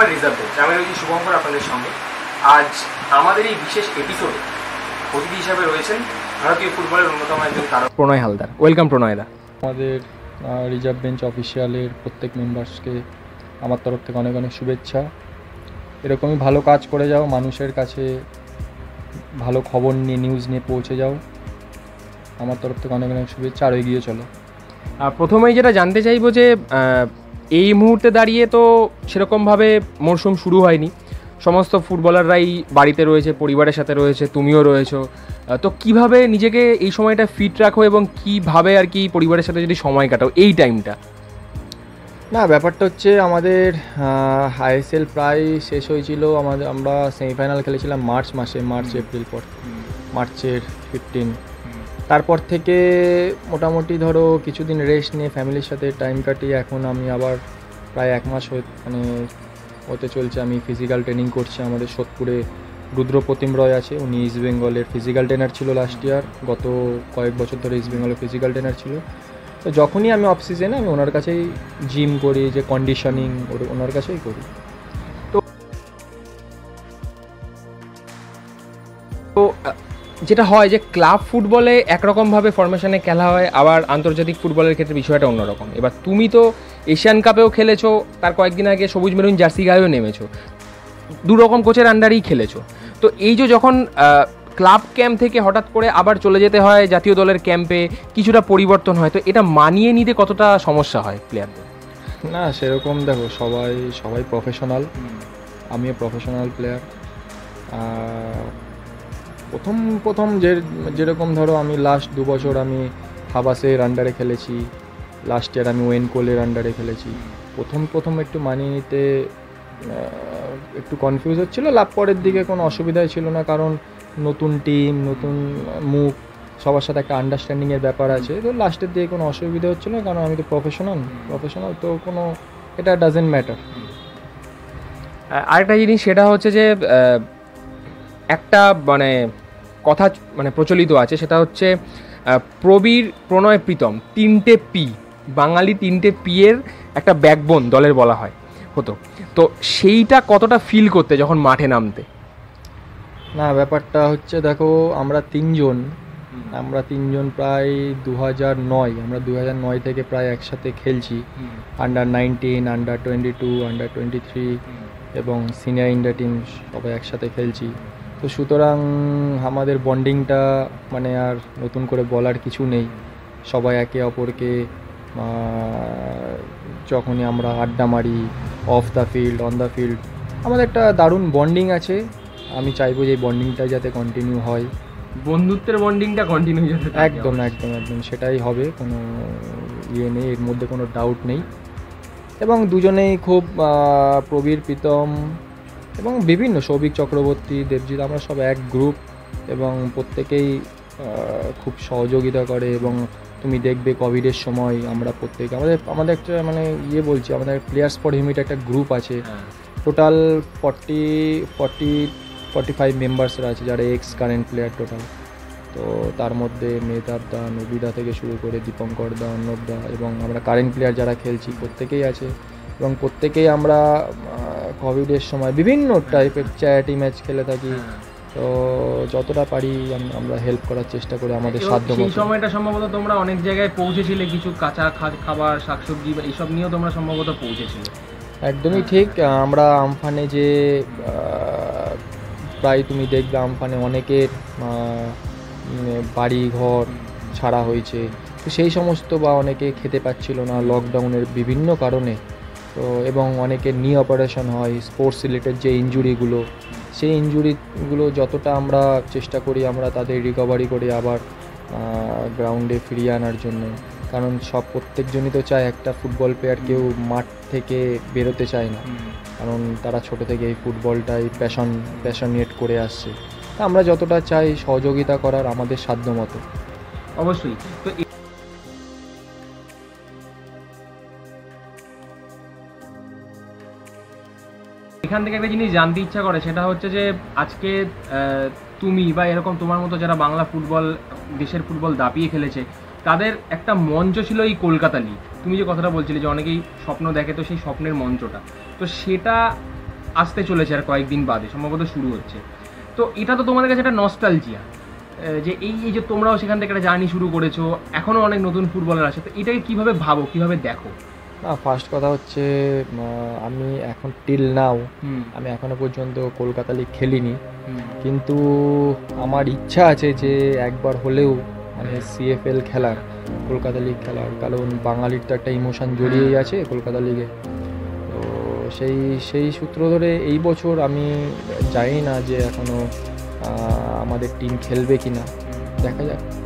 আমার reserve bench, আমি রয়েছি শুভঙ্কর আপনাদের সঙ্গে। আজ আমাদের এই বিশেষ এপিসোডে অতিথি হিসাবে রয়েছেন ভারতীয় ফুটবলের অন্যতম একজন তারকা প্রণয় হালদার। ওয়েলকাম প্রণয় দা। আমাদের রিজার্ভ বেঞ্চ অফিসিয়ালের প্রত্যেক মেম্বার্সকে আমার তরফ থেকে অনেক অনেক শুভেচ্ছা। এরকমই ভালো কাজ করে যাও, মানুষের কাছে ভালো খবর নিয়ে নিউজ নিয়ে পৌঁছে যাও। আমার তরফ থেকে অনেক অনেক শুভেচ্ছা, আর এগিয়ে চলো। প্রথমেই যেটা জানতে চাইবো যে এই মুহূর্তে দাঁড়িয়ে তো সেরকমভাবে মরশুম শুরু হয়নি, সমস্ত ফুটবলাররাই বাড়িতে রয়েছে, পরিবারের সাথে রয়েছে, তুমিও রয়েছো। তো কিভাবে নিজেকে এই সময়টা ফিট রাখো এবং কিভাবে আর কি পরিবারের সাথে যদি সময় কাটাও এই টাইমটা? না, ব্যাপারটা হচ্ছে আমাদের আইএসএল প্রায় শেষ হয়েছিল। আমরা সেমিফাইনাল খেলেছিলাম মার্চ এপ্রিল পর, মার্চের 15। তারপর থেকে মোটামুটি ধরো কিছুদিন রেস্ট নিয়ে ফ্যামিলির সাথে টাইম কাটিয়ে এখন আমি আবার প্রায় 1 মাস হতে চলছে আমি ফিজিক্যাল ট্রেনিং করছি। আমাদের সোদপুরে রুদ্রপ্রতিম রয় আছে, উনি ইস্ট বেঙ্গলের ফিজিক্যাল ট্রেনার ছিল লাস্ট ইয়ার। গত কয়েক বছর ধরে ইস্ট বেঙ্গলের ফিজিক্যাল ট্রেনার ছিল। তো যখনই আমি অফ সিজনে আমি ওনার কাছেই জিম করি, যে কন্ডিশনিং ওনার কাছেই করি। তো যেটা হয় যে ক্লাব ফুটবলে একরকমভাবে ফরমেশনে খেলা হয়, আবার আন্তর্জাতিক ফুটবলের ক্ষেত্রে বিষয়টা অন্যরকম। এবার তুমি তো এশিয়ান কাপেও খেলেছো, তার কয়েকদিন আগে সবুজ মেরুন জার্সি গায়েও নেমেছো, দুরকম কোচের আন্ডারেই খেলেছো। তো এই যে যখন ক্লাব ক্যাম্প থেকে হঠাৎ করে আবার চলে যেতে হয় জাতীয় দলের ক্যাম্পে, কিছুটা পরিবর্তন হয়, তো এটা মানিয়ে নিতে কতটা সমস্যা হয় প্লেয়ারদের? না সেরকম দেখো, সবাই প্রফেশনাল, আমিও প্রফেশনাল প্লেয়ার। প্রথম যেরকম ধরো আমি লাস্ট 2 বছর আমি হাবাসের আন্ডারে খেলেছি, লাস্ট ইয়ার আমি ওয়েন কোলের আন্ডারে খেলেছি। প্রথম একটু মানিয়ে নিতে একটু কনফিউজ হচ্ছিলো, পরের দিকে কোনো অসুবিধাই ছিল না, কারণ নতুন টিম, নতুন মুখ, সবার সাথে একটা আন্ডারস্ট্যান্ডিংয়ের ব্যাপার আছে। তো লাস্টের দিকে কোনো অসুবিধা হচ্ছিলো না, কারণ আমি তো প্রফেশনাল, তো কোনো এটা ডাজেন্ট ম্যাটার। আরেকটা জিনিস সেটা হচ্ছে যে একটা কথা প্রচলিত আছে, সেটা হচ্ছে প্রবীর, প্রণয়, প্রীতম, 3টে পি, বাঙালি 3টে পি এর একটা ব্যাকবোন দলের বলা হয় হতো। তো সেইটা কতটা ফিল করতে যখন মাঠে নামতে? না, ব্যাপারটা হচ্ছে দেখো, আমরা তিনজন প্রায় 2009 থেকে প্রায় একসাথে খেলছি। আন্ডার-19, আন্ডার-22, আন্ডার-23 এবং সিনিয়র ইন্ডিয়া টিম সবাই একসাথে খেলছি। তো সুতরাং আমাদের বন্ডিংটা আর নতুন করে বলার কিছু নেই। সবাই একে অপরকে যখনই আমরা আড্ডা মারি, off the field, on the field, আমাদের একটা দারুণ বন্ডিং আছে। আমি চাইবো যে এই বন্ডিংটা যাতে কন্টিনিউ হয়, বন্ধুত্বের বন্ডিংটা কন্টিনিউ যাতে। একদম সেটাই হবে, কোনো নেই, এর মধ্যে কোনো ডাউট নেই। এবং দুজনেই খুব প্রবীর, প্রীতম এবং বিভিন্ন সৌভিক চক্রবর্তী, দেবজিৎ, আমরা সব এক গ্রুপ এবং প্রত্যেকেই খুব সহযোগিতা করে। এবং তুমি দেখবে কোভিডের সময় আমরা প্রত্যেকে আমাদের একটা বলছি, আমাদের প্লেয়ার্স ফর হিউম্যানিটি একটা গ্রুপ আছে। টোটাল 45 মেম্বার্সরা আছে, যারা এক্স কারেন্ট প্লেয়ার টোটাল। তো তার মধ্যে মেহতাব দা, নবিদা থেকে শুরু করে দীপঙ্কর দা, অর্ণব দা, এবং আমরা কারেন্ট প্লেয়ার যারা খেলছি প্রত্যেকেই আছে। এবং প্রত্যেকেই আমরা কোভিডের সময় বিভিন্ন টাইপের চ্যারিটি ম্যাচ খেলে থাকি। তো যতটা পারি আমরা হেল্প করার চেষ্টা করি আমাদের সাধ্যমতো। সেই সময়টা সম্ভবত তোমরা অনেক জায়গায় পৌঁছেছিলে, কিছু কাঁচা খাবার, শাকসবজি বা এইসব নিয়েও তোমরা সম্ভবত পৌঁছেছিলে। একদমই ঠিক। আমরা আমফানে যে প্রায় তুমি দেখবে আমফানে অনেকের বাড়ি ঘর ছাড়া হয়েছে, তো সেই সমস্ত বা অনেকে খেতে পাচ্ছিল না লকডাউনের বিভিন্ন কারণে। তো এবং অনেকের নি অপারেশন হয়, স্পোর্টস রিলেটেড যে ইনজুরিগুলো, সেই ইনজুরিগুলো যতটা আমরা চেষ্টা করি আমরা তাদের রিকভারি করে আবার গ্রাউন্ডে ফিরিয়ে আনার জন্য। কারণ প্রত্যেকজনই তো চায়, একটা ফুটবল প্লেয়ার কেউ মাঠ থেকে বেরোতে চায় না, কারণ তারা ছোটো থেকে এই ফুটবলটাই প্যাশনেট করে আসছে। তা আমরা যতটা চাই সহযোগিতা করার আমাদের সাধ্যমতো। অবশ্যই। তো এখান থেকে একটা জিনিস জানতে ইচ্ছা করে, সেটা হচ্ছে যে আজকে তুমি বা এরকম তোমার মতো যারা বাংলা ফুটবল, দেশের ফুটবল দাপিয়ে খেলেছে, তাদের একটা মঞ্চ ছিল এই কলকাতা লিগ। তুমি যে কথাটা বলছিলে যে অনেকেই স্বপ্ন দেখে, তো সেই স্বপ্নের মঞ্চটা, তো সেটা আসতে চলেছে আর কয়েকদিন বাদে সম্ভবত শুরু হচ্ছে, তো এটা তো তোমাদের কাছে একটা নস্টালজিয়া, যে এই এই যে তোমরাও সেখান থেকে একটা জার্নি শুরু করেছো, এখনও অনেক নতুন ফুটবলার আছে, তো এটাকে কীভাবে ভাবো, কীভাবে দেখো? না, ফার্স্ট কথা হচ্ছে আমি এখন টিল নাও আমি এখনো পর্যন্ত কলকাতা লিগ খেলিনি, কিন্তু আমার ইচ্ছা আছে যে একবার হলেও মানে CFL খেলার, কলকাতা লিগ খেলার, কারণ বাঙালির তো একটা ইমোশন জড়িয়েই আছে কলকাতা লিগে। তো সেই সূত্র ধরে এই বছর আমি জানি না যে এখনও আমাদের টিম খেলবে কি না, দেখা যাক।